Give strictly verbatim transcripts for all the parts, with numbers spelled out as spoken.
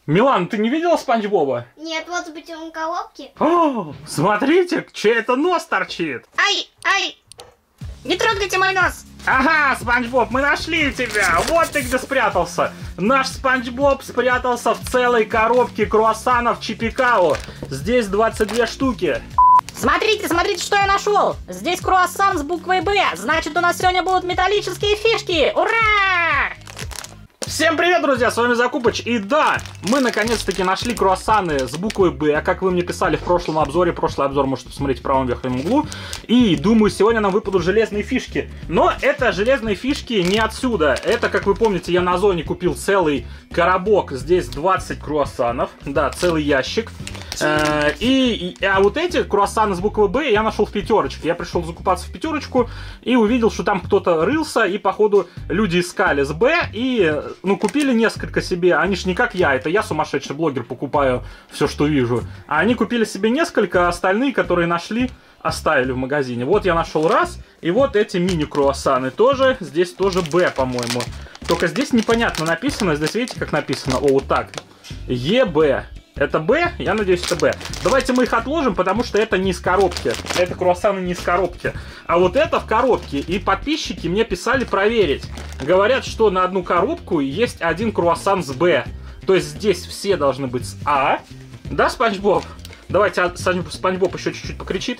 Милан, ты не видела Спанч Боба? Нет, вот быть он в коробке. О, смотрите, чей это нос торчит. Ай, ай, не трогайте мой нос. Ага, Спанч Боб, мы нашли тебя. Вот ты где спрятался. Наш Спанч Боб спрятался в целой коробке круассанов Чипикао. Здесь двадцать две штуки. Смотрите, смотрите, что я нашел. Здесь круассан с буквой Б. Значит, у нас сегодня будут металлические фишки. Ура! Всем привет, друзья, с вами Закупыч. И да, мы наконец-таки нашли круассаны с буквой Б, как вы мне писали в прошлом обзоре. Прошлый обзор можете посмотреть в правом верхнем углу. И думаю, сегодня нам выпадут железные фишки. Но это железные фишки не отсюда. Это, как вы помните, я на Озоне купил целый коробок. Здесь двадцать круассанов. Да, целый ящик. Э, и, и, а вот эти круассаны с буквой Б я нашел в пятерочке. Я пришел закупаться в пятерочку и увидел, что там кто-то рылся, и походу люди искали с Б и, ну, купили несколько себе. Они ж не как я, это я сумасшедший блогер, покупаю все, что вижу. А они купили себе несколько, а остальные, которые нашли, оставили в магазине. Вот я нашел раз, и вот эти мини-круассаны тоже, здесь тоже Б, по-моему. Только здесь непонятно написано, здесь видите, как написано? О, вот так. ЕБ. Это Б? Я надеюсь, это Б. Давайте мы их отложим, потому что это не из коробки. Это круассаны не из коробки. А вот это в коробке. И подписчики мне писали проверить. Говорят, что на одну коробку есть один круассан с Б. То есть здесь все должны быть с А. Да, Спанч Боб? Давайте Спанч Боб еще чуть-чуть покричит.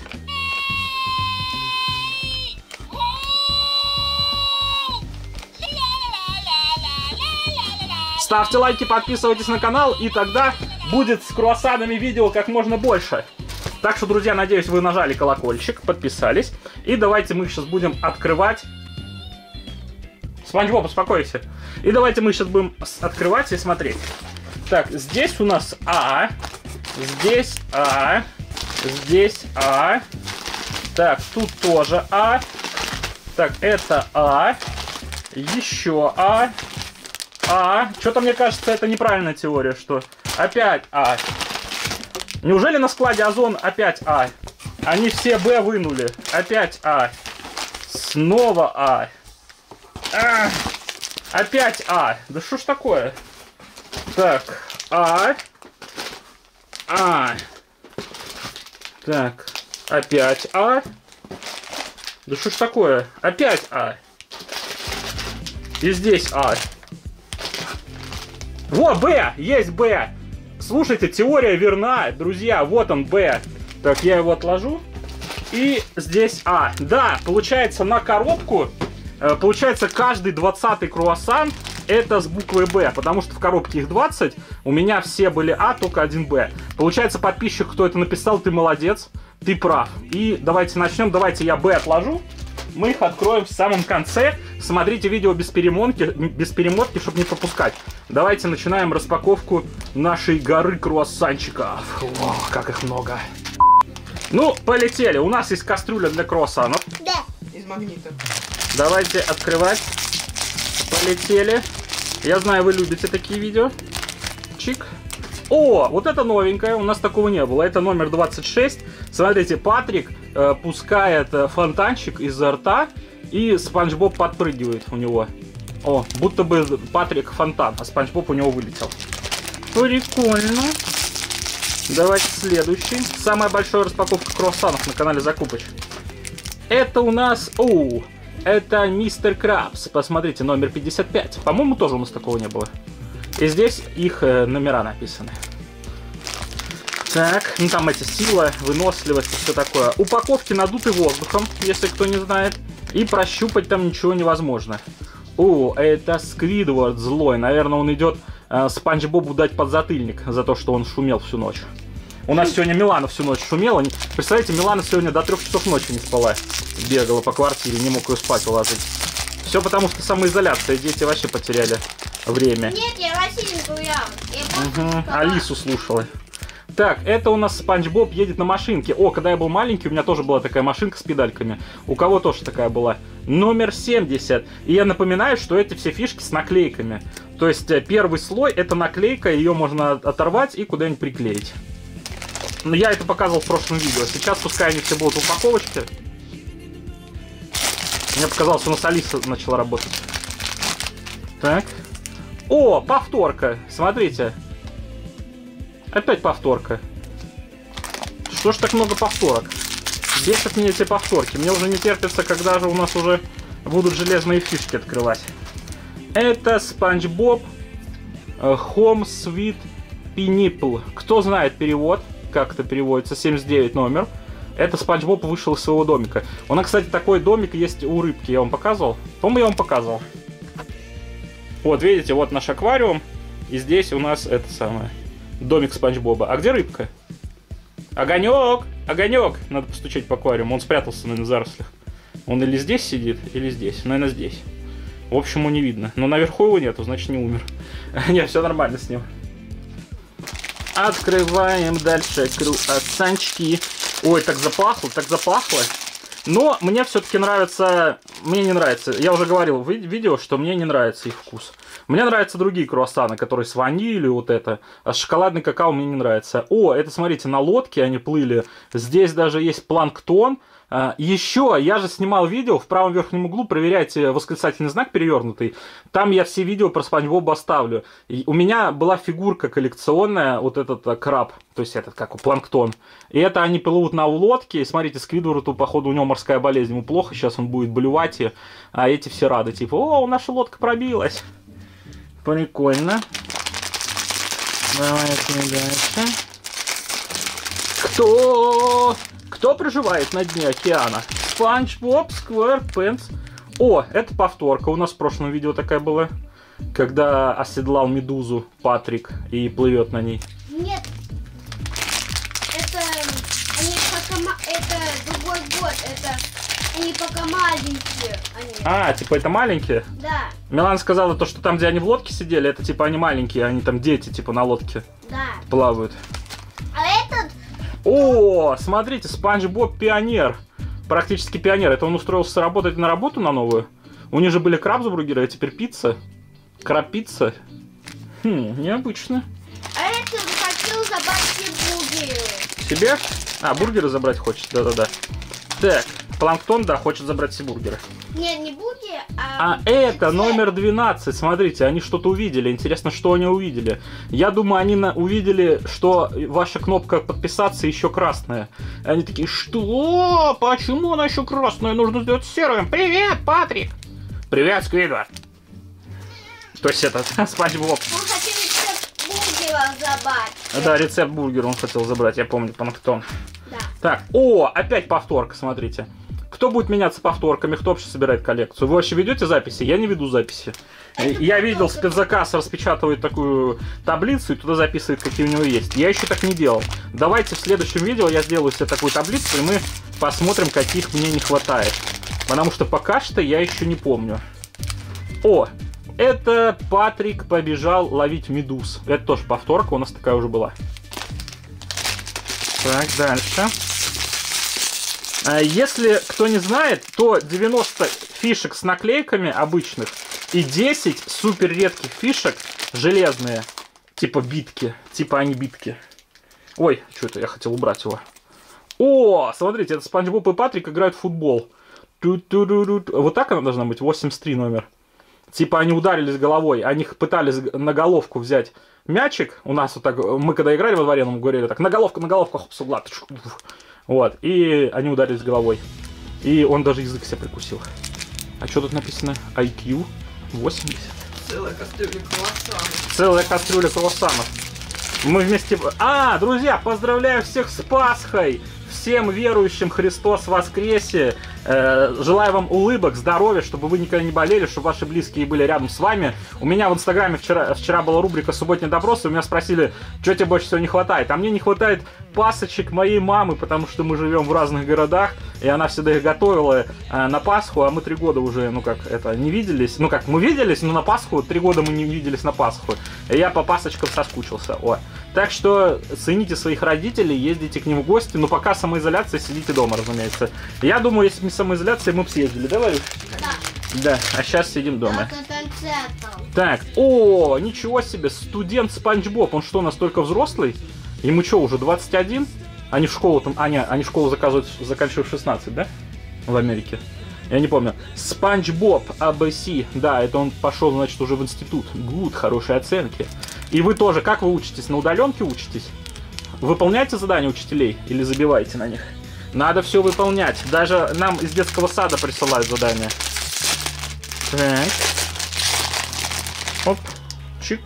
Ставьте лайки, подписывайтесь на канал, и тогда будет с круассанами видео как можно больше. Так что, друзья, надеюсь, вы нажали колокольчик, подписались. И давайте мы сейчас будем открывать... Спанч Боб, успокойся. И давайте мы сейчас будем открывать и смотреть. Так, здесь у нас А. Здесь А. Здесь А. Так, тут тоже А. Так, это А. Еще А. А, что-то мне кажется, это неправильная теория, что опять А. Неужели на складе Озон опять А? Они все Б вынули. Опять А. Снова А. А. Опять А. Да что ж такое? Так, А. А. Так, опять А. Да что ж такое? Опять А. И здесь А. Во, Б! Есть Б! Слушайте, теория верна, друзья, вот он, Б. Так, я его отложу. И здесь А. Да, получается, на коробку, э, получается, каждый двадцатый круассан это с буквой Б, потому что в коробке их двадцать, у меня все были А, только один Б. Получается, подписчик, кто это написал, ты молодец, ты прав. И давайте начнем, давайте я Б отложу. Мы их откроем в самом конце. Смотрите видео без перемотки, без перемотки, чтобы не пропускать. Давайте начинаем распаковку нашей горы круассанчиков. О, как их много. Ну, полетели. У нас есть кастрюля для круассанов. Да. Из магнита. Давайте открывать. Полетели. Я знаю, вы любите такие видео. Чик. О, вот это новенькое, у нас такого не было. Это номер двадцать шесть. Смотрите, Патрик э, пускает э, фонтанчик изо рта, и Спанч Боб подпрыгивает у него. О, будто бы Патрик фонтан, а Спанч Боб у него вылетел. Прикольно. Давайте следующий. Самая большая распаковка круассанов на канале Закупыч. Это у нас... О, это Мистер Крабс. Посмотрите, номер пятьдесят пять. По-моему, тоже у нас такого не было. И здесь их э, номера написаны. Так, ну там эти сила, выносливость и все такое. Упаковки надуты воздухом, если кто не знает. И прощупать там ничего невозможно. О, это Сквидвард злой. Наверное, он идет э, Спанч Бобу дать подзатыльник за то, что он шумел всю ночь. У нас сегодня Милана всю ночь шумела. Представляете, Милана сегодня до трех часов ночи не спала. Бегала по квартире, не мог ее спать уложить. Все потому, что самоизоляция. Дети вообще потеряли время. Нет, я Васильевну я. Угу. Алису слушала. Так, это у нас Спанч Боб едет на машинке. О, когда я был маленький, у меня тоже была такая машинка с педальками. У кого тоже такая была? Номер семьдесят. И я напоминаю, что эти все фишки с наклейками. То есть первый слой это наклейка, ее можно оторвать и куда-нибудь приклеить. Но я это показывал в прошлом видео. Сейчас пускай они все будут в упаковочке. Мне показалось, что у нас Алиса начала работать. Так. О, повторка. Смотрите. Опять повторка. Что ж так много повторок? Бесят меня эти повторки. Мне уже не терпится, когда же у нас уже будут железные фишки открывать. Это Спанч Боб Home Sweet Pineapple. Кто знает перевод, как это переводится, семьдесят девять номер. Это Спанч Боб вышел из своего домика. У нас, кстати, такой домик есть у рыбки. Я вам показывал? По-моему, я вам показывал. Вот, видите, вот наш аквариум. И здесь у нас это самое. Домик Спанч Боба. А где рыбка? Огонек! Огонек! Надо постучать по аквариуму. Он спрятался, наверное, в зарослях. Он или здесь сидит, или здесь. Наверное, здесь. В общем, его не видно. Но наверху его нету, значит, не умер. Не, все нормально с ним. Открываем дальше круассанчики. Ой, так запахло, так запахло. Но мне все-таки нравится... Мне не нравится. Я уже говорил в видео, что мне не нравится их вкус. Мне нравятся другие круассаны, которые с ванилью, вот это. А шоколадный какао мне не нравится. О, это, смотрите, на лодке они плыли. Здесь даже есть планктон. А, еще я же снимал видео, в правом верхнем углу проверяйте восклицательный знак перевернутый. Там я все видео про Спанч Боба оставлю. И у меня была фигурка коллекционная, вот этот а, краб, то есть этот, как у планктон. И это они плывут на лодке. И смотрите, Сквидварду, походу, у него морская болезнь, ему плохо, сейчас он будет блювать. И, а эти все рады, типа, о, наша лодка пробилась. Прикольно. Давайте дальше. Кто... Кто проживает на дне океана? Спанч Боб Сквэрпэнс. О, это повторка. У нас в прошлом видео такая была. Когда оседлал медузу Патрик и плывет на ней. Нет. Это... Они пока... Это другой год. Это... Они пока маленькие. Они. А, типа это маленькие? Да. Милана сказала то, что там, где они в лодке сидели, это типа они маленькие, они там дети, типа на лодке Да. плавают. А этот... О, смотрите, Спанч Боб пионер. Практически пионер. Это он устроился работать на работу на новую. У них же были крабсбургеры, а теперь пицца. Краб-пицца. Хм, необычно. А этот хотел забрать все бургеры. Себе? А, бургеры забрать хочет, да-да-да. Так, планктон, да, хочет забрать все бургеры. Нет, не бургеры, а... А это номер двенадцать, смотрите, они что-то увидели. Интересно, что они увидели. Я думаю, они на... увидели, что ваша кнопка подписаться еще красная. И они такие, что? Почему она еще красная? Нужно сделать серым. Привет, Патрик! Привет, Сквидвард! То есть это Спанч Боб. Он хотел рецепт бургера забрать. Да, рецепт бургера он хотел забрать, я помню, планктон. Да. Так, о, опять повторка, смотрите. Кто будет меняться повторками, кто вообще собирает коллекцию? Вы вообще ведете записи? Я не веду записи. Я видел, спецзаказ распечатывает такую таблицу и туда записывает, какие у него есть. Я еще так не делал. Давайте в следующем видео я сделаю себе такую таблицу, и мы посмотрим, каких мне не хватает. Потому что пока что я еще не помню. О, это Патрик побежал ловить медуз. Это тоже повторка, у нас такая уже была. Так, дальше. Если кто не знает, то девяносто фишек с наклейками обычных и десять супер редких фишек железные, типа битки, типа они битки. Ой, что это, я хотел убрать его. О, смотрите, это Спанч Боб и Патрик играют в футбол. Вот так она должна быть, восемьдесят три номер. Типа они ударились головой, они пытались на головку взять мячик. У нас вот так, мы когда играли во дворе, нам говорили так, на головку, на головку, хоп, с угла. Вот, и они ударились головой. И он даже язык себе прикусил. А что тут написано? ай кью восемьдесят. Целая кастрюля круассанов. Целая кастрюля круассанов. Мы вместе... А, друзья, поздравляю всех с Пасхой! Всем верующим Христос воскресе! Э, желаю вам улыбок, здоровья, чтобы вы никогда не болели, чтобы ваши близкие были рядом с вами. У меня в Инстаграме вчера, вчера была рубрика «Субботний допрос», и у меня спросили, что тебе больше всего не хватает. А мне не хватает пасочек моей мамы, потому что мы живем в разных городах, и она всегда их готовила э, на Пасху, а мы три года уже, ну как, это, не виделись. Ну как, мы виделись, но на Пасху, три года мы не виделись на Пасху. И я по пасочкам соскучился. О. Так что цените своих родителей, ездите к ним в гости, но пока самоизоляция, сидите дома, разумеется. Я думаю, если бы не самоизоляция, мы бы съездили, да, Варюш? Да. Да, а сейчас сидим дома. Это концертом. Так, о, ничего себе, студент Спанч Боб, он что, настолько взрослый? Ему что, уже двадцать один? Они в школу там, а, не, они школу заказывают, заканчивают в шестнадцать, да? В Америке. Я не помню. Спанч Боб, эй би си, да, это он пошел, значит, уже в институт. Гуд, хорошие оценки. И вы тоже, как вы учитесь? На удаленке учитесь? выполняйте задания учителей или забивайте на них? Надо все выполнять. Даже нам из детского сада присылают задания. Так. Оп. Чик.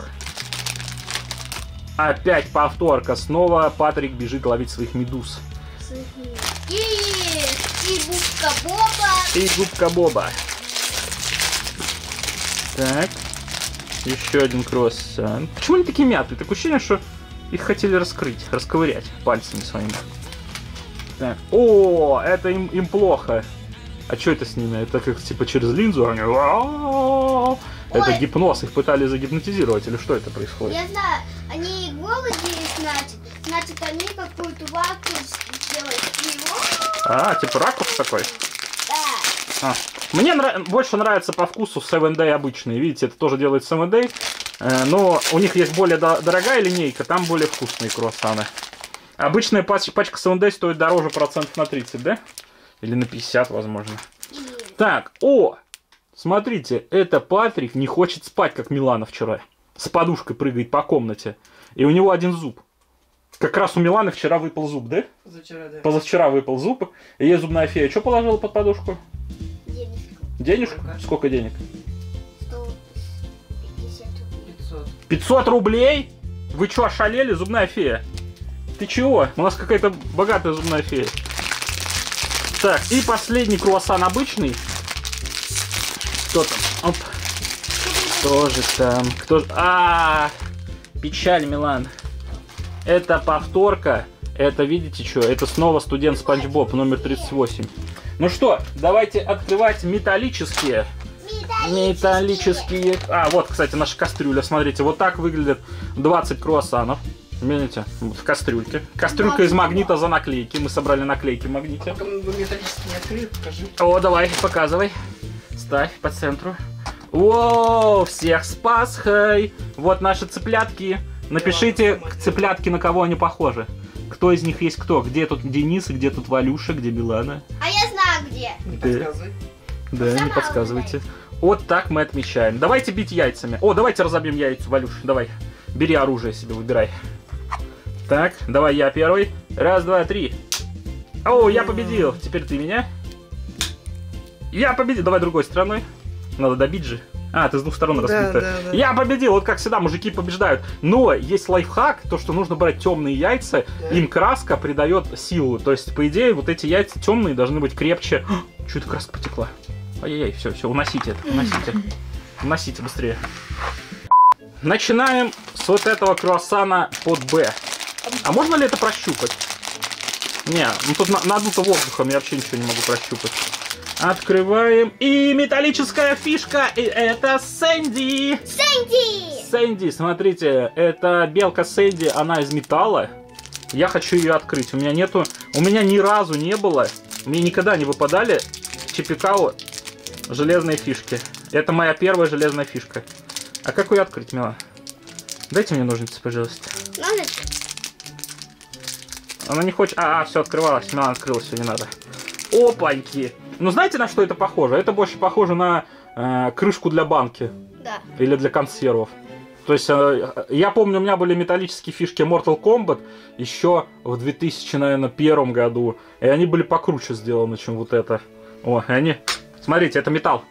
Опять повторка. Снова Патрик бежит ловить своих медуз. И, и губка Боба. И губка Боба. Так. Еще один круассан. Почему они такие мятые? Такое ощущение, что их хотели раскрыть, расковырять пальцами своими. Так. О, это им, им плохо. А что это с ними? Это как типа через линзу? Они... Это Ой. гипноз. Их пытались загипнотизировать. Или что это происходит? Я знаю, они голодные, значит, значит, они какую-то вату сделают. А, типа ракурс такой? Да. А. Мне нрав... больше нравится по вкусу севен дэй обычные. Видите, это тоже делает севен дэй. Э, но у них есть более до... дорогая линейка, там более вкусные круассаны. Обычная пач... пачка севен дэй стоит дороже процентов на тридцать, да? Или на пятьдесят, возможно. Так, о! Смотрите, это Патрик не хочет спать, как Милана вчера. С подушкой прыгает по комнате. И у него один зуб. Как раз у Миланы вчера выпал зуб, да? Позавчера, да. Позавчера выпал зуб. И ей зубная фея что положила под подушку? Денежку. Денежку? Сколько? Сколько денег? сто пятьдесят рублей. пятьсот. пятьсот рублей? Вы что, ошалели, зубная фея? Ты чего? У нас какая-то богатая зубная фея. Так, и последний круассан обычный. Кто там? Оп. Кто же там? Кто же... А, печаль, Милан. Это повторка. Это, видите, что? Это снова студент Спанч Боб, номер тридцать восемь. Ну что, давайте открывать металлические. Металлические. А, вот, кстати, наша кастрюля. Смотрите, вот так выглядит двадцать круассанов. Видите? Вот в кастрюльке. Кастрюлька из магнита за наклейки. Мы собрали наклейки в магните. Только вы металлически не открыли, покажи. О, давай, показывай. Ставь по центру. О, всех с Пасхой! Вот наши цыплятки. Напишите, цыплятки, на кого они похожи. Кто из них есть кто? Где тут Денис, где тут Валюша, где Милана? А я знаю где. Не Да. подсказывай. Да, не Сама подсказывайте. Вот так мы отмечаем. Давайте бить яйцами. О, давайте разобьем яйца, Валюш. Давай. Бери оружие себе, выбирай. Так, давай я первый. Раз, два, три. О, я победил. Теперь ты меня. Я победил. Давай другой стороной. Надо добить же. А, ты с двух сторон Да, разбита. да, да. Я победил. Вот как всегда, мужики побеждают. Но есть лайфхак, то, что нужно брать темные яйца. Да. Им краска придает силу. То есть, по идее, вот эти яйца темные должны быть крепче. Чё это краска потекла? Ай-яй-яй, все, все, уносите это, уносите. Уносите быстрее. Начинаем с вот этого круассана под Б. А можно ли это прощупать? Не, ну тут на- надуто воздухом, я вообще ничего не могу прощупать. Открываем. И металлическая фишка. И это Сэнди. Сэнди! Сэнди, смотрите, это белка Сэнди, она из металла. Я хочу ее открыть. У меня нету, у меня ни разу не было, мне никогда не выпадали Чипикао железные фишки. Это моя первая железная фишка. А как ее открыть, Мила? Дайте мне ножницы, пожалуйста. Ножичек. Она не хочет... А, а все открывалось. Мила открылась, все не надо. Опаньки! Ну знаете, на что это похоже? Это больше похоже на э, крышку для банки. Да. Или для консервов. То есть, э, я помню, у меня были металлические фишки Mortal Kombat еще в две тысячи первом году. И они были покруче сделаны, чем вот это. О, и они... Смотрите, это металл.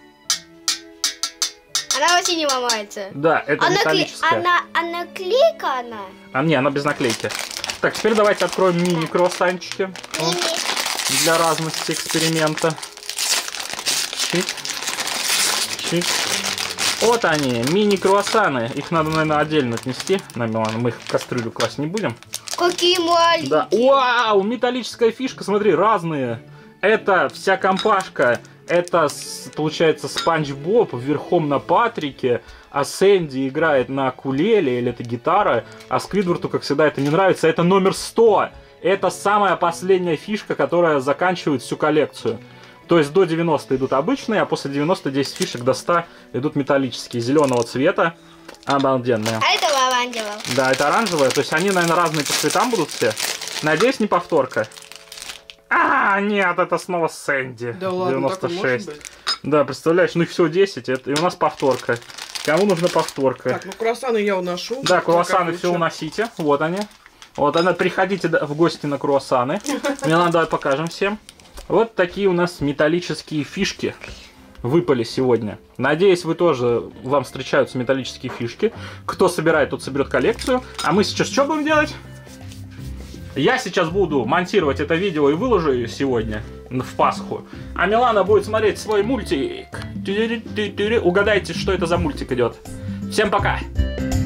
Она вообще не ломается. Да, это А накли- металлическая. Она, а наклейка она? А не, она без наклейки. Так, теперь давайте откроем мини-круассанчики. О, Мини. для разности эксперимента. Чик. Чик. Вот они, мини-круассаны. Их надо, наверное, отдельно отнести. На Милану. Мы их в кастрюлю класть не будем. Какие маленькие. Да. Вау, металлическая фишка, смотри, разные. Это вся компашка. Это, с- получается, Спанч Боб верхом на Патрике, а Сэнди играет на кулеле, или это гитара, а Сквидварту, как всегда, это не нравится. Это номер сто. Это самая последняя фишка, которая заканчивает всю коллекцию. То есть до девяноста идут обычные, а после девяноста десять фишек до ста идут металлические, зеленого цвета. Обалденные. А это лавандевого. Да, это оранжевые. То есть они, наверное, разные по цветам будут все. Надеюсь, не повторка. А, нет, это снова Сэнди. Да ладно, так и девяносто может шесть. быть. Да, представляешь, ну их всего десять, это, и у нас повторка. Кому нужна повторка? Так, ну круассаны я уношу. Да, круассаны Пока все лучше. уносите. Вот они. Вот, она, приходите в гости на круассаны. Милана, давай покажем всем. Вот такие у нас металлические фишки выпали сегодня. Надеюсь, вы тоже, вам встречаются металлические фишки. Кто собирает, тот соберет коллекцию. А мы сейчас что будем делать? Я сейчас буду монтировать это видео и выложу ее сегодня в Пасху. А Милана будет смотреть свой мультик. Угадайте, что это за мультик идет. Всем пока!